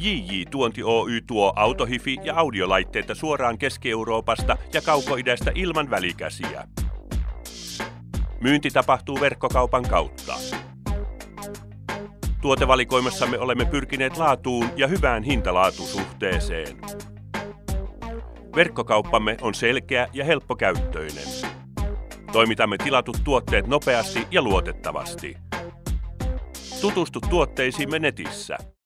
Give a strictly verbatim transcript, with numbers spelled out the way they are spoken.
J J Tuonti Oy tuo autohifi- ja audiolaitteita suoraan Keski-Euroopasta ja Kaukoidästä ilman välikäsiä. Myynti tapahtuu verkkokaupan kautta. Tuotevalikoimassamme olemme pyrkineet laatuun ja hyvään hinta-laatusuhteeseen. Verkkokauppamme on selkeä ja helppokäyttöinen. Toimitamme tilatut tuotteet nopeasti ja luotettavasti. Tutustu tuotteisiimme netissä.